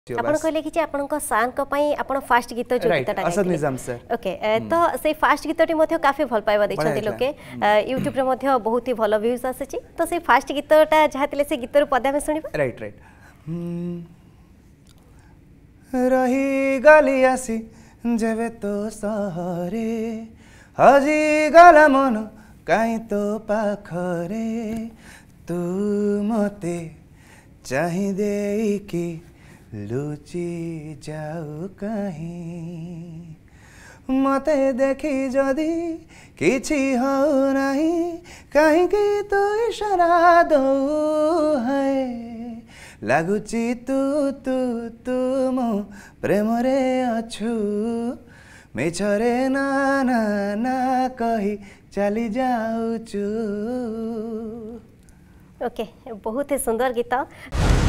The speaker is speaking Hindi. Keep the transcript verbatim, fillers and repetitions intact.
आपण कहले कि आपण को सांग को पई आपण फास्ट गीत जो गीतटा असद निजाम सर ओके तो से फास्ट गीतटी मध्ये काफी भल पाइबा दैछथि लोके यूट्यूब रे मध्ये बहुत ही भल व्यूज आछी तो से फास्ट गीतटा जाहतिले से गीतर पदा में सुनिबा राइट राइट रही गली आसी जेबे तो सहरे हजी गला मन काई तो पाखरे तू मते चाहि देई कि लुची जाऊ कहीं मते देखी जदि किछि हो नहीं कहीं की तो इशारा दो है लगुची तू तू तू मो प्रेम रे अछु मिछरे ना ना ना कही चली जाऊचु ओके बहुत ही सुंदर गीत।